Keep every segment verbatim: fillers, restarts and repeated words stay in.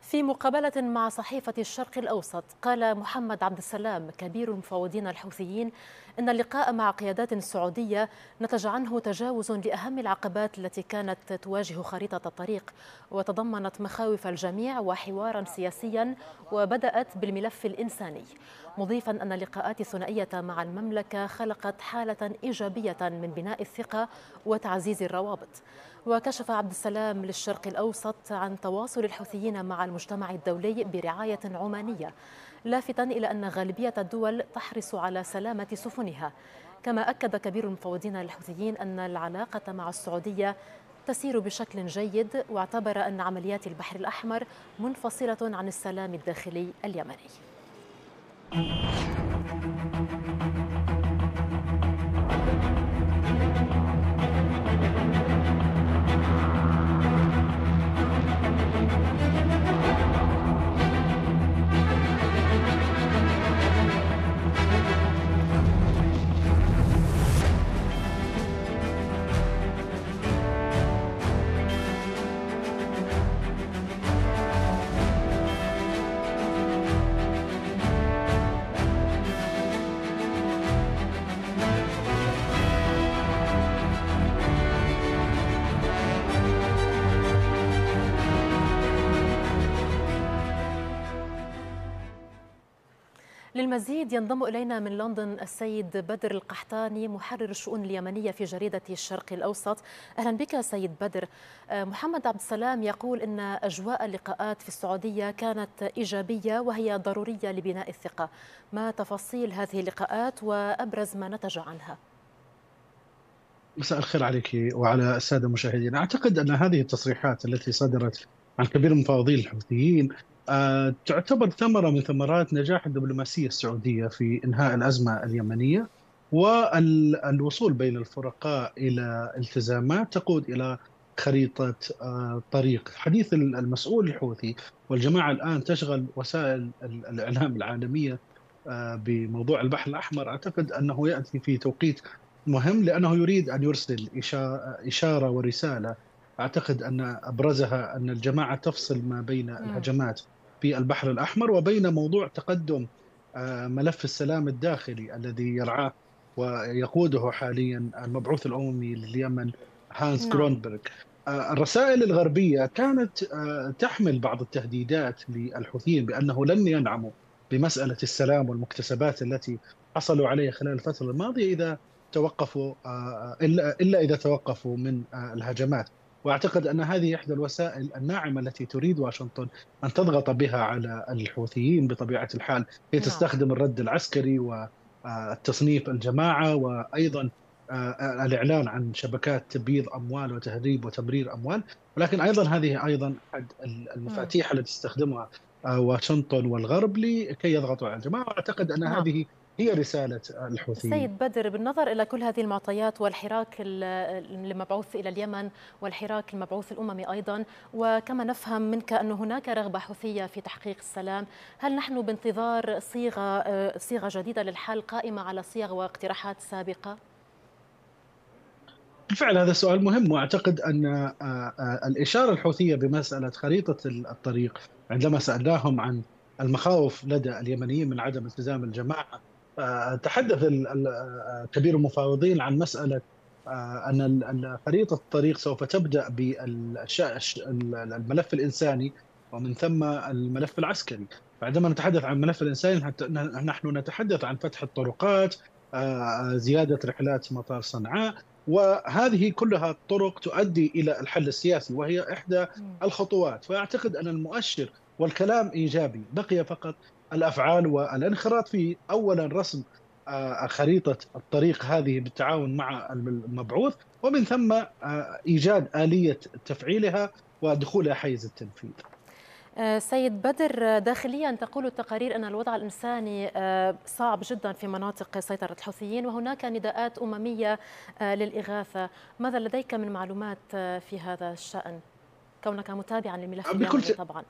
في مقابلة مع صحيفة الشرق الأوسط قال محمد عبد السلام كبير المفوضين الحوثيين إن اللقاء مع قيادات سعودية نتج عنه تجاوز لأهم العقبات التي كانت تواجه خريطة الطريق، وتضمنت مخاوف الجميع وحوارا سياسيا وبدأت بالملف الإنساني، مضيفا أن اللقاءات الثنائية مع المملكة خلقت حالة إيجابية من بناء الثقة وتعزيز الروابط. وكشف عبد السلام للشرق الأوسط عن تواصل الحوثيين مع المجتمع الدولي برعاية عمانية، لافتا إلى أن غالبية الدول تحرص على سلامة سفنها. كما أكد كبير المفوضين الحوثيين أن العلاقة مع السعودية تسير بشكل جيد، واعتبر أن عمليات البحر الأحمر منفصلة عن السلام الداخلي اليمني. للمزيد ينضم إلينا من لندن السيد بدر القحطاني محرر الشؤون اليمنية في جريدة الشرق الأوسط. أهلا بك سيد بدر. محمد عبد السلام يقول إن أجواء اللقاءات في السعودية كانت إيجابية وهي ضرورية لبناء الثقة. ما تفاصيل هذه اللقاءات وأبرز ما نتج عنها؟ مساء الخير عليك وعلى السادة المشاهدين. أعتقد أن هذه التصريحات التي صدرت عن كبير المفاوضين الحوثيين آه، تعتبر ثمرة من ثمرات نجاح الدبلوماسية السعودية في إنهاء الأزمة اليمنية والوصول بين الفرقاء إلى التزامات تقود إلى خريطة آه، طريق. حديث المسؤول الحوثي والجماعة الآن تشغل وسائل الإعلام العالمية آه، بموضوع البحر الأحمر، أعتقد أنه يأتي في توقيت مهم، لأنه يريد أن يرسل إشارة ورسالة أعتقد أن أبرزها أن الجماعة تفصل ما بين الهجمات في البحر الأحمر وبين موضوع تقدم ملف السلام الداخلي الذي يرعاه ويقوده حاليا المبعوث الأممي لليمن هانس جرونبرغ. الرسائل الغربية كانت تحمل بعض التهديدات للحوثيين بأنه لن ينعموا بمسألة السلام والمكتسبات التي حصلوا عليها خلال الفترة الماضية إذا توقفوا إلا إلا إذا توقفوا من الهجمات. وأعتقد أن هذه إحدى الوسائل الناعمة التي تريد واشنطن أن تضغط بها على الحوثيين. بطبيعة الحال هي تستخدم الرد العسكري والتصنيف الجماعة، وأيضا الإعلان عن شبكات تبييض أموال وتهريب وتمرير أموال، ولكن أيضا هذه أيضا أحد المفاتيح التي تستخدمها واشنطن والغرب لكي يضغطوا على الجماعة. وأعتقد أن هذه هي رسالة الحوثيين. سيد بدر، بالنظر إلى كل هذه المعطيات والحراك المبعوث إلى اليمن والحراك المبعوث الأممي أيضا، وكما نفهم منك أن هناك رغبة حوثية في تحقيق السلام، هل نحن بانتظار صيغة صيغة جديدة للحل قائمة على صيغ واقتراحات سابقة؟ بالفعل هذا سؤال مهم، واعتقد ان الاشاره الحوثيه بمساله خريطه الطريق عندما سالناهم عن المخاوف لدى اليمنيين من عدم التزام الجماعه، تحدث كبير المفاوضين عن مساله ان خريطه الطريق سوف تبدا بالملف الانساني ومن ثم الملف العسكري. فعندما نتحدث عن الملف الانساني نحن نتحدث عن فتح الطرقات، زياده رحلات مطار صنعاء، وهذه كلها طرق تؤدي إلى الحل السياسي وهي إحدى الخطوات. فأعتقد أن المؤشر والكلام إيجابي، بقي فقط الأفعال والانخراط في أولا رسم خريطة الطريق هذه بالتعاون مع المبعوث، ومن ثم إيجاد آلية تفعيلها ودخولها حيز التنفيذ. سيد بدر، داخليا تقول التقارير أن الوضع الإنساني صعب جدا في مناطق سيطرة الحوثيين وهناك نداءات أممية للإغاثة. ماذا لديك من معلومات في هذا الشأن كونك متابعا للملف اليمني طبعا؟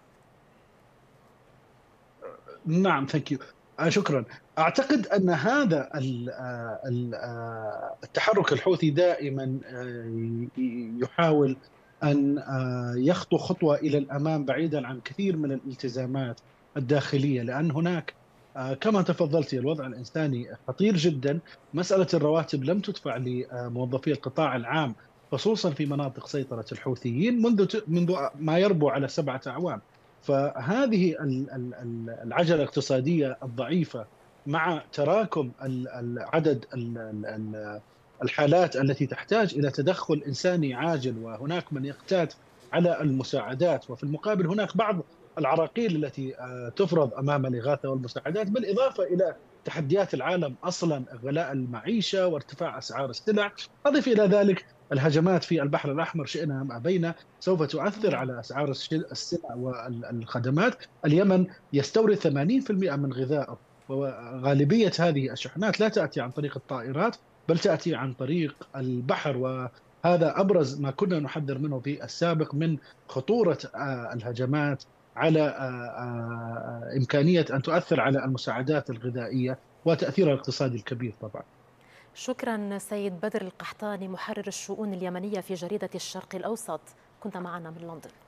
نعم، ثانك يو، شكرا. أعتقد أن هذا التحرك الحوثي دائما يحاول أن يخطو خطوة إلى الأمام بعيدا عن كثير من الالتزامات الداخلية، لأن هناك كما تفضلت الوضع الإنساني خطير جدا. مسألة الرواتب لم تدفع لموظفي القطاع العام خصوصا في مناطق سيطرة الحوثيين منذ منذ ما يربو على سبعة أعوام. فهذه العجلة الاقتصادية الضعيفة مع تراكم عدد الحالات التي تحتاج إلى تدخل إنساني عاجل، وهناك من يقتات على المساعدات، وفي المقابل هناك بعض العراقيل التي تفرض أمام الإغاثة والمساعدات، بالإضافة إلى تحديات العالم أصلا، غلاء المعيشة وارتفاع أسعار السلع. أضف إلى ذلك الهجمات في البحر الأحمر شئنا أم أبينا سوف تؤثر نعم. على أسعار السلع والخدمات. اليمن يستورد ثمانين بالمئة من غذائه، وغالبية هذه الشحنات لا تأتي عن طريق الطائرات بل تأتي عن طريق البحر، وهذا أبرز ما كنا نحذر منه في السابق من خطورة الهجمات على إمكانية أن تؤثر على المساعدات الغذائية وتأثيرها الاقتصادي الكبير طبعا. شكرا سيد بدر القحطاني، محرر الشؤون اليمنية في جريدة الشرق الأوسط، كنت معنا من لندن.